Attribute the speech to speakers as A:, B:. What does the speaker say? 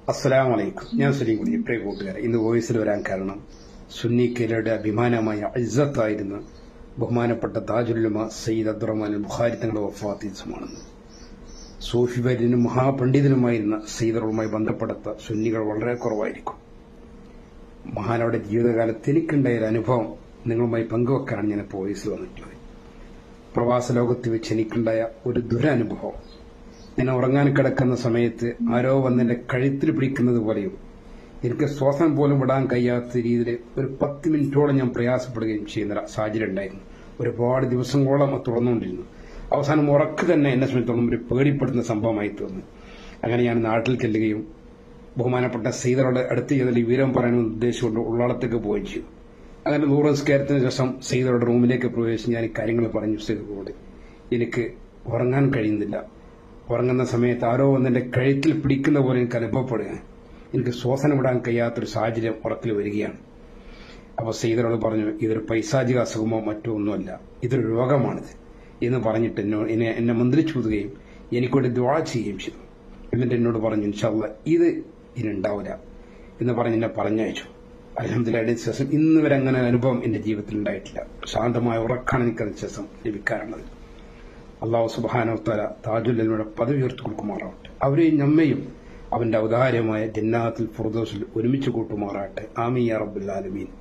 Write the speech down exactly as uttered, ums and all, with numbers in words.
A: അസ്സലാമു അലൈക്കും. ഞാൻ സലീംകുടി. പ്രിയ കൂട്ടുകാരെ, ഇന്ന് വോയിസിൽ വരാൻ കാരണം സുന്നിക്കലയുടെ അഭിമാനമായ ഇസ്സത്തായിരുന്ന ബഹുമാനപ്പെട്ട താജുലുലമ സയ്യിദ് അബ്ദുറഹ്മാൻ ബുഖാരി തങ്ങളുടെ വഫാത്ത് ദിവസമാണെന്ന്. സൂഫി വര്യനും മഹാപണ്ഡിതനുമായിരുന്ന സയ്യിദറുമായി ബന്ധപ്പെടുത്ത സുന്നികൾ വളരെ കുറവായിരിക്കും. മഹാനവരുടെ ജീവിതകാലത്ത് എനിക്കുണ്ടായ ഒരു അനുഭവം നിങ്ങളുമായി പങ്കുവെക്കാനാണ് ഞാൻ ഇപ്പോൾ വോയിസിൽ വന്നിട്ടുള്ളത്. പ്രവാസ ലോകത്ത് വെച്ച് എനിക്കുണ്ടായ ഒരു ദുരനുഭവം. ഞാൻ ഉറങ്ങാൻ കിടക്കുന്ന സമയത്ത് ആരോ വന്നെന്റെ കഴുത്തിൽ പിടിക്കുന്നത് പോലെയും എനിക്ക് ശ്വാസം പോലും വിടാൻ കഴിയാത്ത രീതിയിൽ ഒരു പത്ത് മിനിറ്റോളം ഞാൻ പ്രയാസപ്പെടുകയും ചെയ്യുന്ന സാഹചര്യം ഉണ്ടായിരുന്നു. ഒരുപാട് ദിവസങ്ങളോളം അത് തുടർന്നുകൊണ്ടിരുന്നു. അവസാനം ഉറക്ക് തന്നെ എന്നെ സംബന്ധിച്ചോളം ഒരു പേടിപ്പെടുന്ന സംഭവമായി തോന്നി. അങ്ങനെ ഞാൻ നാട്ടിൽ ചെല്ലുകയും ബഹുമാനപ്പെട്ട സയ്യിദറുടെ അടുത്ത് ചെന്നാൽ ഈ വിവരം പറയാൻ ഉദ്ദേശിച്ചുകൊണ്ട് ഉള്ളാളത്തേക്ക് പോവുകയും ചെയ്തു. അങ്ങനെ നൂറ് നിസ്കാരത്തിന് ശേഷം സയ്യിദറുടെ റൂമിലേക്ക് പ്രവേശിച്ച് ഞാൻ ഈ കാര്യങ്ങൾ പറഞ്ഞു. സയ്യിദറോട് എനിക്ക് ഉറങ്ങാൻ കഴിയുന്നില്ല. ഉറങ്ങുന്ന സമയത്ത് ആരോ വന്നെന്റെ കഴുത്തിൽ പിടിക്കുന്ന പോലെ എനിക്ക് അനുഭവപ്പെടുക. എനിക്ക് ശ്വാസം വിടാൻ കഴിയാത്തൊരു സാഹചര്യം ഉറക്കിൽ വരികയാണ്. അപ്പോൾ സയ്യിദറോട് പറഞ്ഞു, ഇതൊരു പൈശാചിക അസുഖമോ മറ്റോ ഒന്നുമല്ല, ഇതൊരു രോഗമാണിത് എന്ന് പറഞ്ഞിട്ട് എന്നോട് എന്നെ എന്നെ മന്ത്രിച്ചു പോവുകയും എനിക്കൊരു ദുആ ചെയ്യുകയും ചെയ്തു. എന്നിട്ട് എന്നോട് പറഞ്ഞു, ഇൻഷാ അല്ലാഹ് ഇത് ഇനി ഉണ്ടാവില്ല എന്ന് പറഞ്ഞ് എന്നെ പറഞ്ഞയച്ചു. അൽഹംദുലില്ലാഹ്. അതിന് ശേഷം ഇന്ന് വരെ അങ്ങനെ അനുഭവം എന്റെ ജീവിതത്തിൽ ഉണ്ടായിട്ടില്ല. ശാന്തമായ ഉറക്കാണ് എനിക്കതിന് ശേഷം ലഭിക്കാറുള്ളത്. അല്ലാഹു സുബ്ഹാനഹു വ തആല താജുലുലമയുടെ പദവി ഉയർത്തി കൊടുക്കുമാറാവട്ടെ. അവരെയും നമ്മയും അവന്റെ ഔദാര്യമായ ജന്നാത്തുൽ ഫിർദൗസിൽ ഒരുമിച്ച് കൂട്ടുമാറാട്ടെ. ആമീൻ യാ റബ്ബൽ ആലമീൻ.